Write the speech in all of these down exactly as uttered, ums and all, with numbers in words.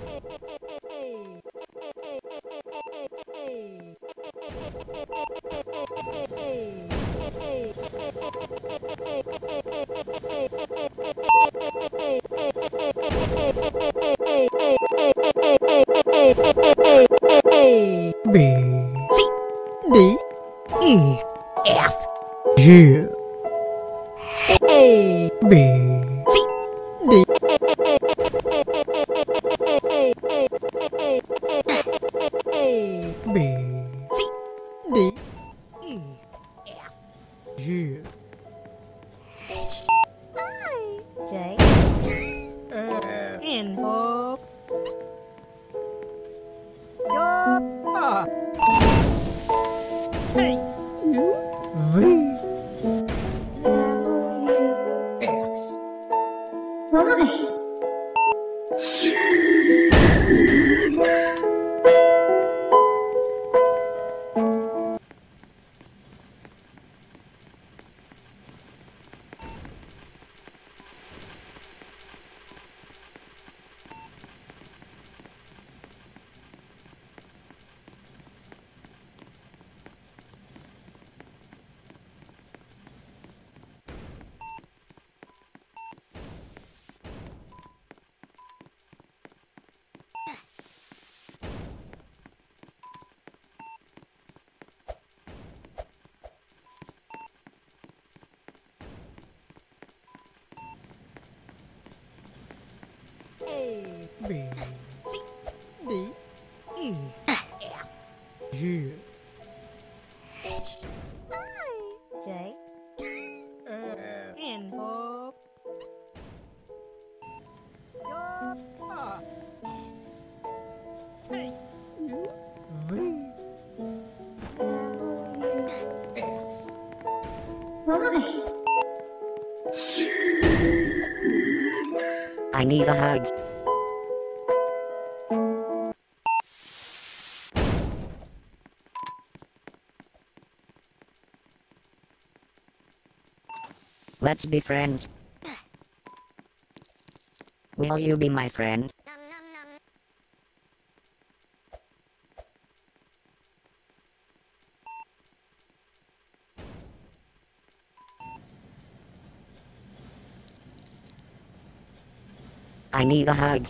B C D E F G A B C D B C D E F G H I J N O K U V W X Y A B C D E F G H I J N O S K U V W X Y I need a hug. Let's be friends. Will you be my friend? I need a hug.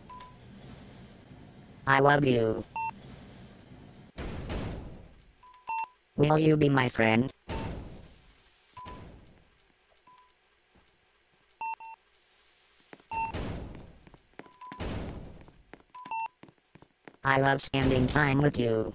I love you. Will you be my friend? I love spending time with you.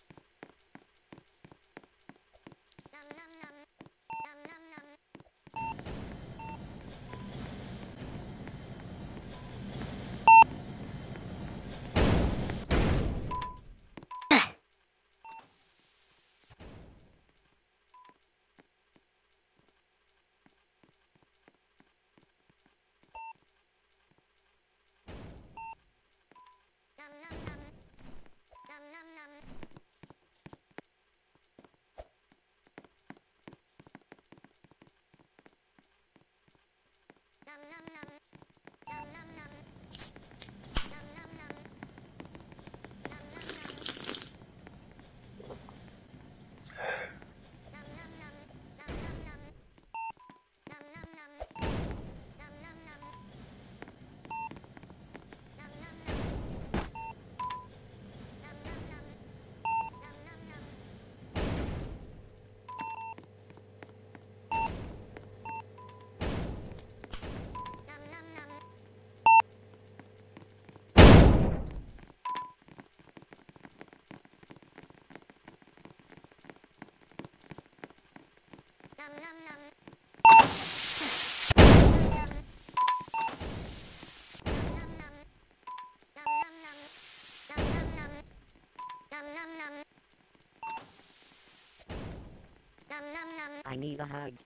I need a hug.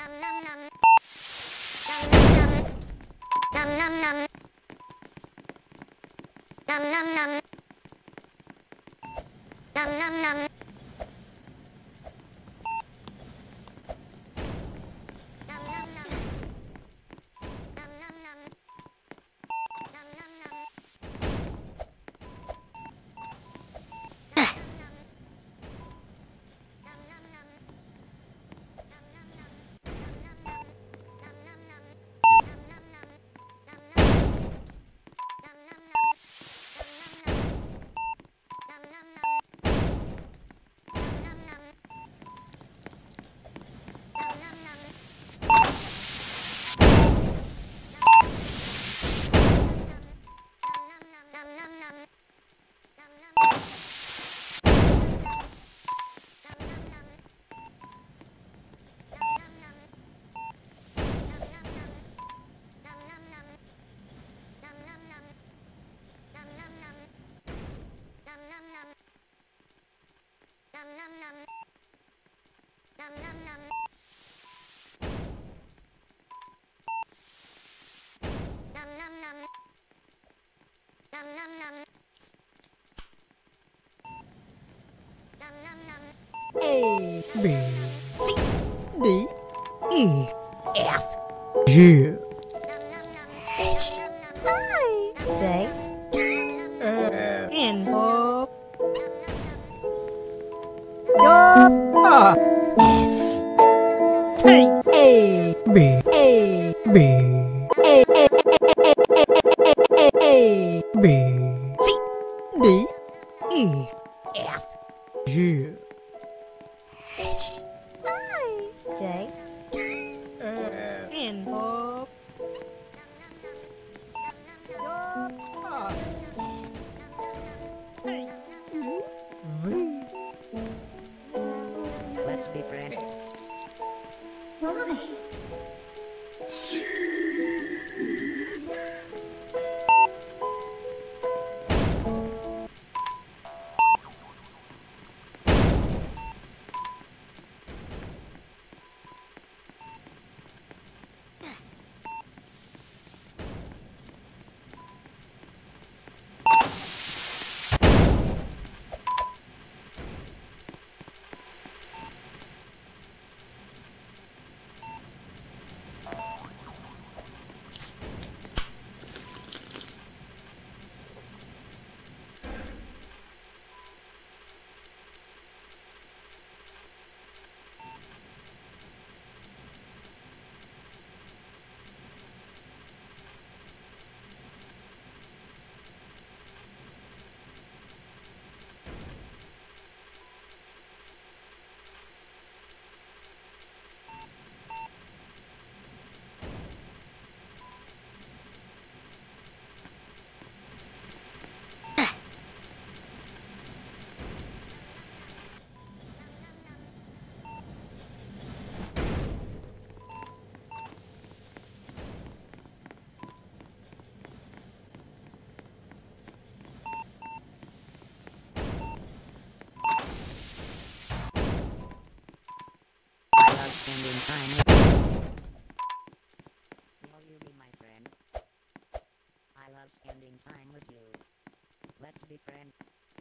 A B C D E F G H I J N O W S T A B A B A A A A B C D E F G H I J N O Let's be friends. Why? I love spending time with you. Will you be my friend? I love spending time with you. Let's be friends.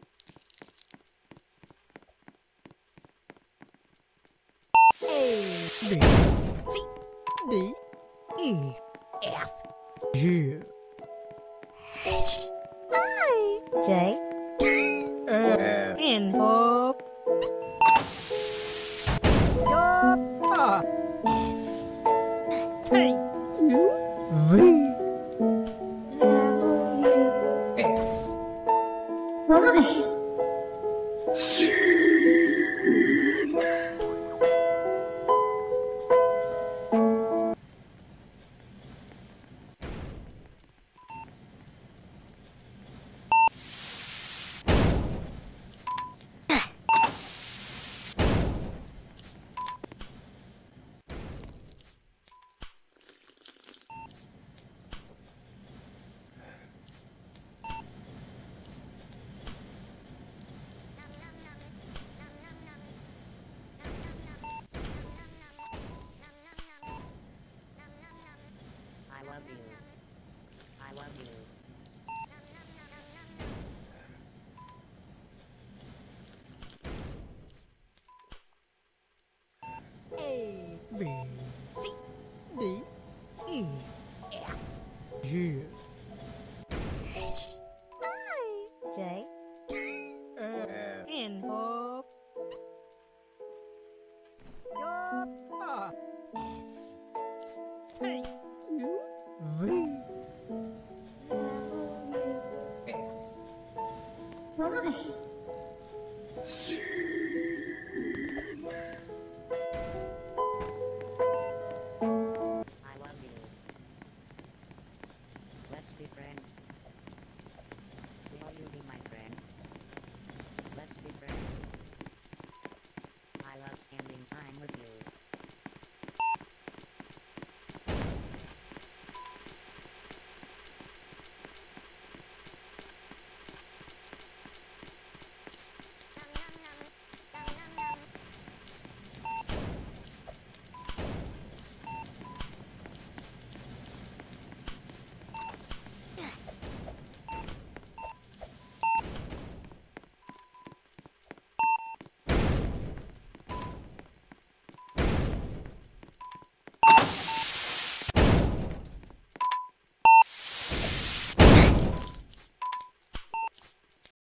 A B C D E F G H I J N O W S T U V W X Y. love you. I love you. A B C D E F G